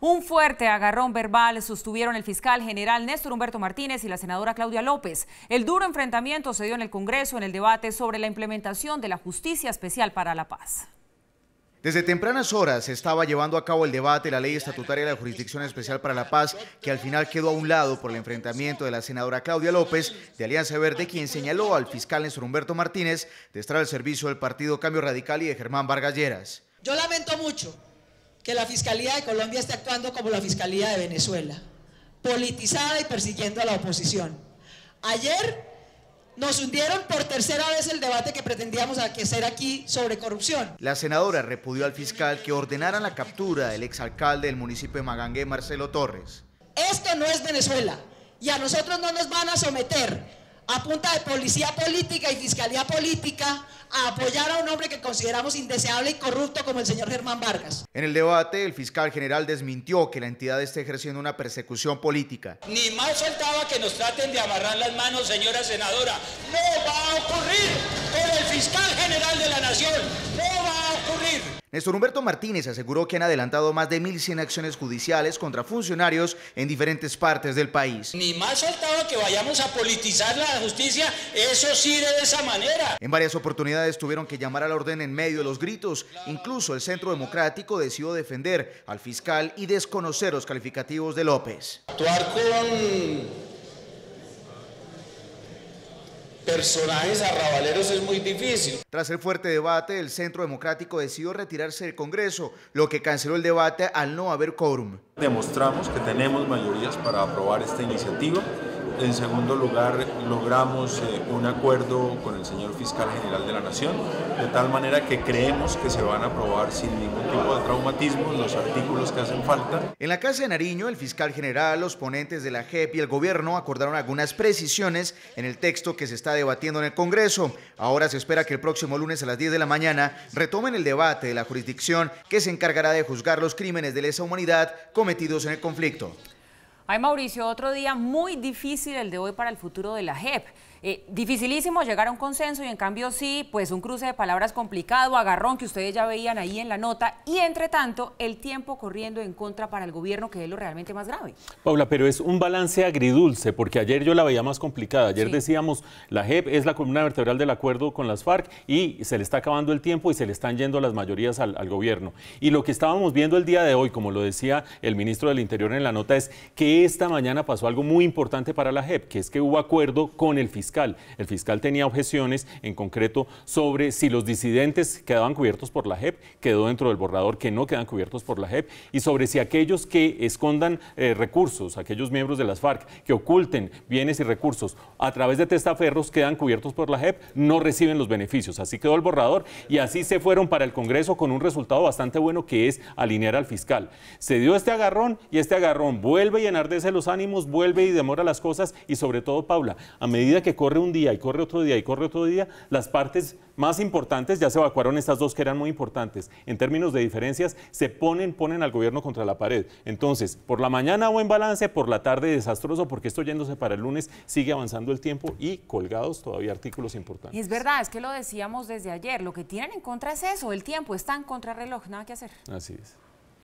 Un fuerte agarrón verbal sostuvieron el fiscal general Néstor Humberto Martínez y la senadora Claudia López. El duro enfrentamiento se dio en el Congreso en el debate sobre la implementación de la Justicia Especial para la Paz. Desde tempranas horas se estaba llevando a cabo el debate de la Ley Estatutaria de la Jurisdicción Especial para la Paz, que al final quedó a un lado por el enfrentamiento de la senadora Claudia López de Alianza Verde, quien señaló al fiscal Néstor Humberto Martínez de estar al servicio del partido Cambio Radical y de Germán Vargas Lleras. Yo lamento mucho que la Fiscalía de Colombia esté actuando como la Fiscalía de Venezuela, politizada y persiguiendo a la oposición. Ayer nos hundieron por tercera vez el debate que pretendíamos hacer aquí sobre corrupción. La senadora repudió al fiscal que ordenara la captura del exalcalde del municipio de Magangué, Marcelo Torres. Esto no es Venezuela y a nosotros no nos van a someter a punta de policía política y fiscalía política a apoyar a un hombre que consideramos indeseable y corrupto como el señor Germán Vargas. En el debate, el fiscal general desmintió que la entidad esté ejerciendo una persecución política. Ni más faltaba que nos traten de amarrar las manos, señora senadora. No va a ocurrir con el fiscal general de la nación. No va a ocurrir. Néstor Humberto Martínez aseguró que han adelantado más de 1.100 acciones judiciales contra funcionarios en diferentes partes del país. Ni más faltaba que vayamos a politizar la justicia, eso sí de esa manera. En varias oportunidades tuvieron que llamar al orden en medio de los gritos. Incluso el Centro Democrático decidió defender al fiscal y desconocer los calificativos de López. Actuar con personajes arrabaleros es muy difícil. Tras el fuerte debate, el Centro Democrático decidió retirarse del Congreso, lo que canceló el debate al no haber quórum. Demostramos que tenemos mayorías para aprobar esta iniciativa. En segundo lugar, logramos un acuerdo con el señor fiscal general de la Nación, de tal manera que creemos que se van a aprobar sin ningún tipo de traumatismo los artículos que hacen falta. En la Casa de Nariño, el fiscal general, los ponentes de la JEP y el gobierno acordaron algunas precisiones en el texto que se está debatiendo en el Congreso. Ahora se espera que el próximo lunes a las 10 de la mañana retomen el debate de la jurisdicción que se encargará de juzgar los crímenes de lesa humanidad cometidos en el conflicto. Ay, Mauricio, otro día muy difícil el de hoy para el futuro de la JEP. Dificilísimo llegar a un consenso y en cambio sí, pues un cruce de palabras complicado, agarrón que ustedes ya veían ahí en la nota y entre tanto el tiempo corriendo en contra para el gobierno, que es lo realmente más grave. Paula, pero es un balance agridulce porque ayer yo la veía más complicada. Ayer decíamos, la JEP es la columna vertebral del acuerdo con las FARC y se le está acabando el tiempo y se le están yendo las mayorías al gobierno. Y lo que estábamos viendo el día de hoy, como lo decía el ministro del Interior en la nota, es que esta mañana pasó algo muy importante para la JEP, que es que hubo acuerdo con el fiscal. El fiscal tenía objeciones, en concreto, sobre si los disidentes quedaban cubiertos por la JEP, quedó dentro del borrador que no quedan cubiertos por la JEP, y sobre si aquellos que escondan recursos, aquellos miembros de las FARC que oculten bienes y recursos a través de testaferros quedan cubiertos por la JEP, no reciben los beneficios. Así quedó el borrador y así se fueron para el Congreso con un resultado bastante bueno, que es alinear al fiscal. Se dio este agarrón y este agarrón vuelve a enardece los ánimos, vuelve y demora las cosas y sobre todo, Paula, a medida que corre un día y corre otro día y corre otro día, las partes más importantes, ya se evacuaron estas dos que eran muy importantes, en términos de diferencias, se ponen al gobierno contra la pared. Entonces, por la mañana buen balance, por la tarde desastroso, porque esto yéndose para el lunes sigue avanzando el tiempo y colgados todavía artículos importantes. Y es verdad, es que lo decíamos desde ayer, lo que tienen en contra es eso, el tiempo, está en contrarreloj, nada que hacer. Así es.